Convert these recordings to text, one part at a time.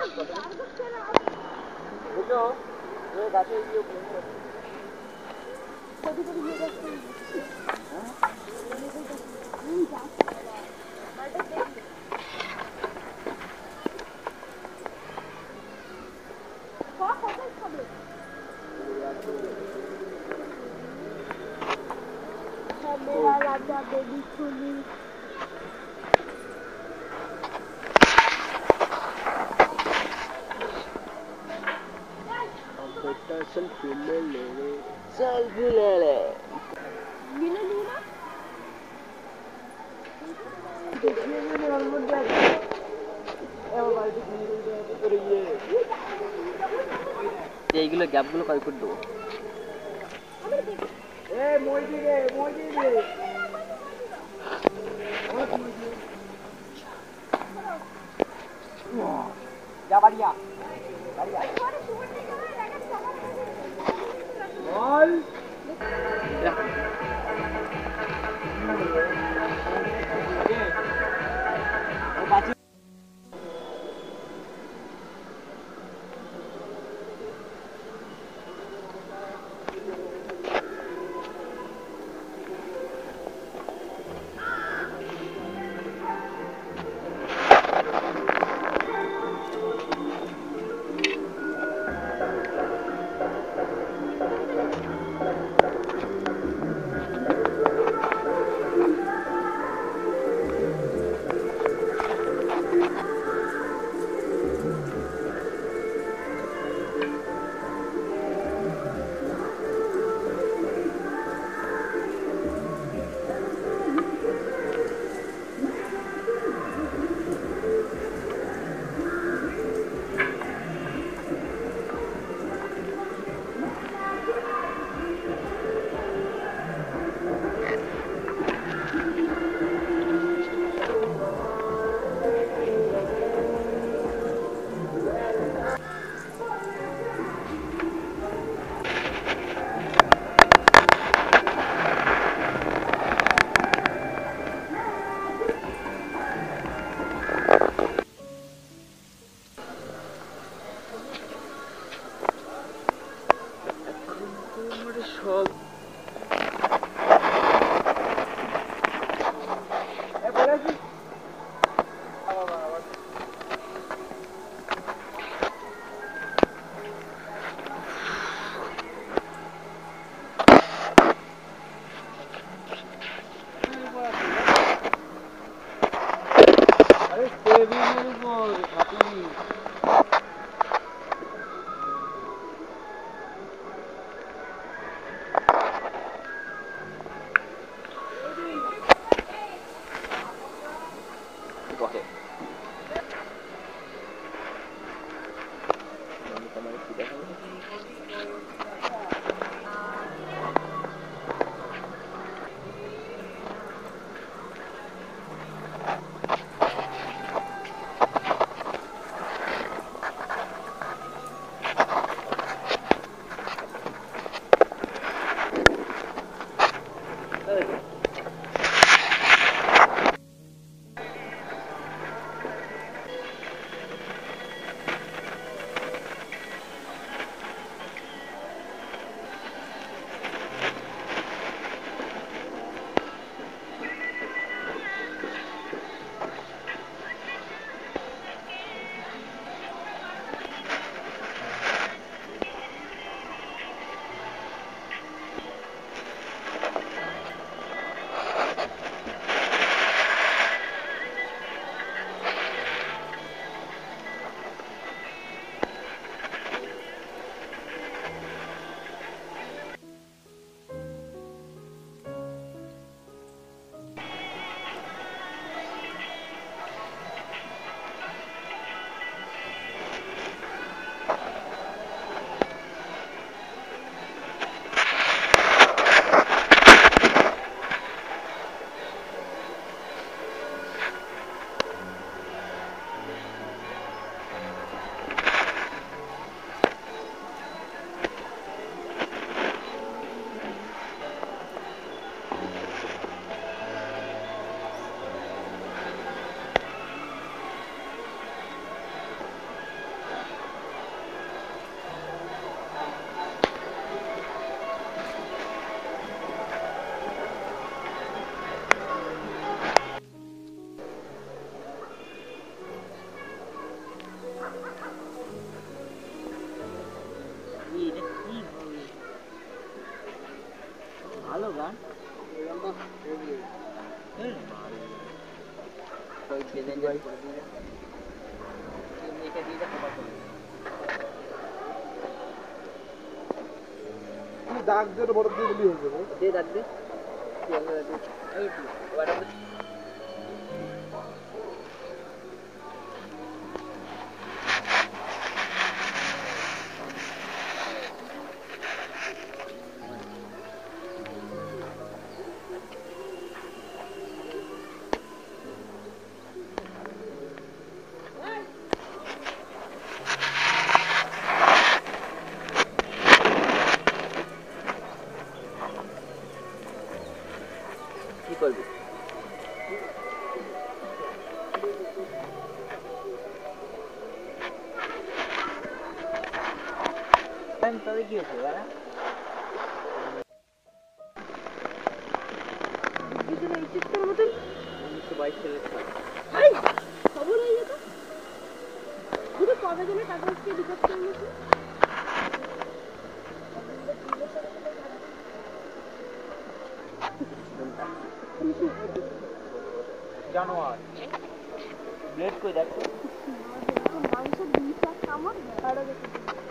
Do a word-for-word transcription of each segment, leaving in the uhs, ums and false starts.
বুঝো ওই গাছে গিয়ে কত করে দিয়ে যাচ্ছে হ্যাঁ হুম যা মালটা দেখি কত কত খাবে मेरा राजा बेबी सुनी बेटा सेल्फी ले ले सेल्फी ले ले मिले लूना देखिए मैंने ऑलमोस्ट जा এ বাবা এটা কি করে ইয়ে এইগুলো গ্যাপগুলো কয় করে দেবো এ মই দিবে মই দিবে যা বাড়িয়া বাড়িয়া বল ও বাচ্চা সব আরে টেবিলের উপর হাতি Okay. দাগ দিয়ে বড় দিয়ে দিলি হয়ে যাবে। দে দাগ দে। এই তো ওটা কি করবি? তবে কি হচ্ছে বাড়া? উনিশশো বাইশ সালের সাল। খবর হয়ে যেত শুধু কবে দিনে কাগজকে রিপোর্ট করে নিয়েছে জানোয়ার ব্লেড কই দেখো মাংস দুই চার কামড় ভাড়া দেখে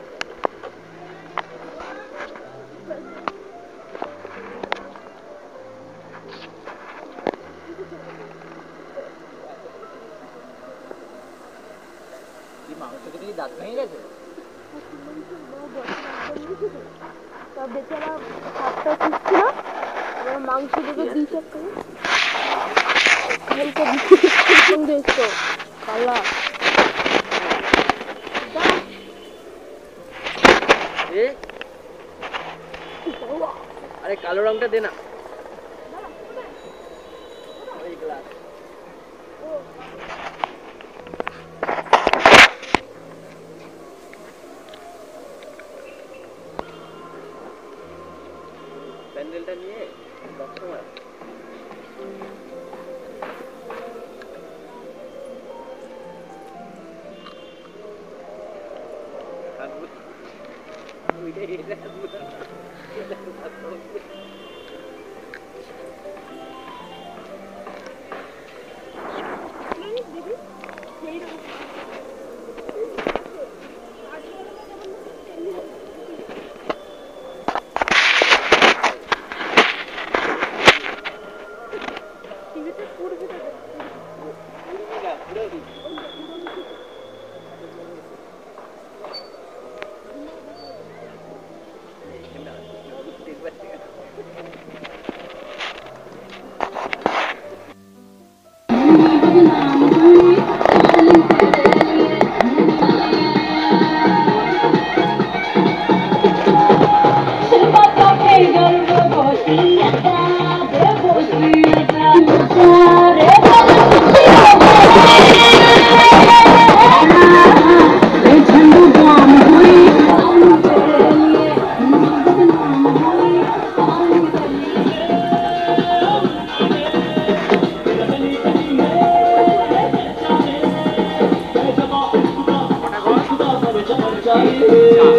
কি মাংস থেকে কি দাঁত ভেঙে গেছে? তা বেচারা সাতটা পিস ছিল এবার মাংস দেবে দুই চার করে হালকা দিচ্ছে এসছো কালা এ আরে কালো রংটা দে না ওই গ্লাস প্যান্ডেলটা নিয়ে বক্স মার Thank you.